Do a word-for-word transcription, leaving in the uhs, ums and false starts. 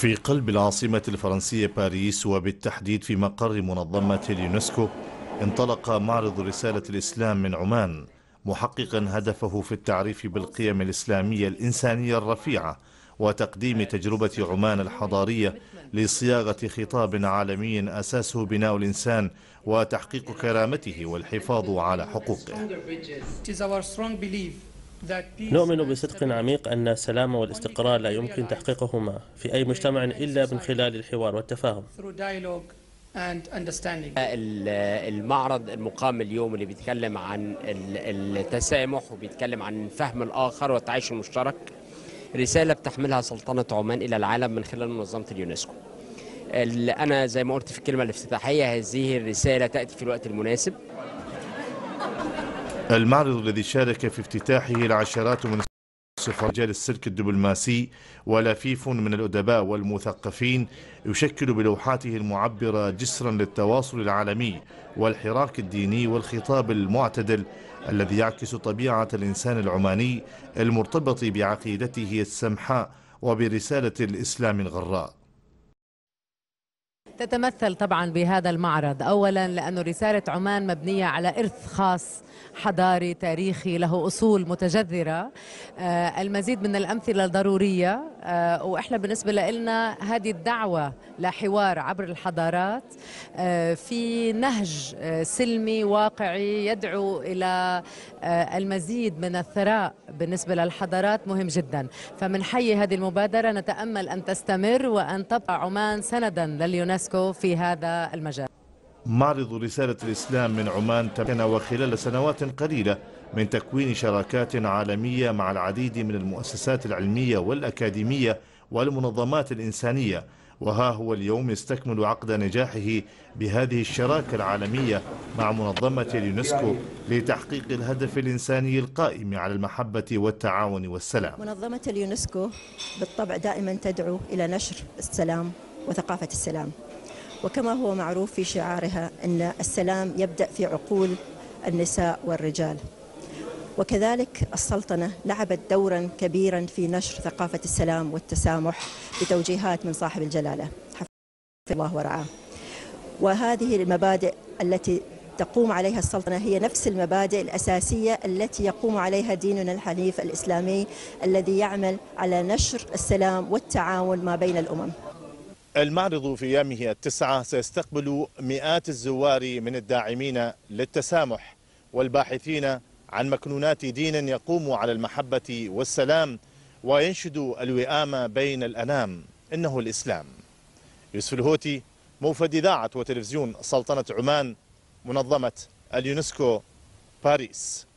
في قلب العاصمة الفرنسية باريس، وبالتحديد في مقر منظمة اليونسكو، انطلق معرض رسالة الإسلام من عمان، محققا هدفه في التعريف بالقيم الإسلامية الإنسانية الرفيعة وتقديم تجربة عمان الحضارية لصياغة خطاب عالمي أساسه بناء الإنسان وتحقيق كرامته والحفاظ على حقوقه. نؤمن بصدق عميق أن السلام والاستقرار لا يمكن تحقيقهما في أي مجتمع إلا من خلال الحوار والتفاهم. المعرض المقام اليوم اللي بيتكلم عن التسامح وبيتكلم عن فهم الآخر والتعايش المشترك، رسالة بتحملها سلطنة عمان إلى العالم من خلال منظمة اليونسكو. أنا زي ما قلت في الكلمة الافتتاحية، هذه الرسالة تأتي في الوقت المناسب. المعرض الذي شارك في افتتاحه العشرات من رجال السلك الدبلوماسي ولفيف من الأدباء والمثقفين، يشكل بلوحاته المعبرة جسرا للتواصل العالمي والحراك الديني والخطاب المعتدل الذي يعكس طبيعة الإنسان العماني المرتبط بعقيدته السمحاء وبرسالة الإسلام الغراء. تتمثل طبعا بهذا المعرض أولا لأنه رسالة عمان مبنية على إرث خاص حضاري تاريخي له أصول متجذرة، آه المزيد من الأمثلة الضرورية، آه وإحنا بالنسبة لنا هذه الدعوة لحوار عبر الحضارات آه في نهج آه سلمي واقعي يدعو إلى آه المزيد من الثراء بالنسبة للحضارات مهم جدا. فمن حي هذه المبادرة نتأمل أن تستمر وأن تبقى عمان سندا لليونسكو في هذا المجال. معرض رسالة الإسلام من عمان تمكن وخلال سنوات قليلة من تكوين شراكات عالمية مع العديد من المؤسسات العلمية والأكاديمية والمنظمات الإنسانية، وها هو اليوم يستكمل عقد نجاحه بهذه الشراكة العالمية مع منظمة اليونسكو لتحقيق الهدف الإنساني القائم على المحبة والتعاون والسلام. منظمة اليونسكو بالطبع دائما تدعو إلى نشر السلام وثقافة السلام، وكما هو معروف في شعارها أن السلام يبدأ في عقول النساء والرجال، وكذلك السلطنة لعبت دورا كبيرا في نشر ثقافة السلام والتسامح بتوجيهات من صاحب الجلالة حفظه الله ورعاه. وهذه المبادئ التي تقوم عليها السلطنة هي نفس المبادئ الأساسية التي يقوم عليها ديننا الحنيف الإسلامي الذي يعمل على نشر السلام والتعاون ما بين الأمم. المعرض في أيامه التسعة سيستقبل مئات الزوار من الداعمين للتسامح والباحثين عن مكنونات دين يقوم على المحبة والسلام وينشد الوئام بين الأنام، إنه الإسلام. يوسف الهوتي، موفد إذاعة وتلفزيون سلطنة عمان، منظمة اليونسكو، باريس.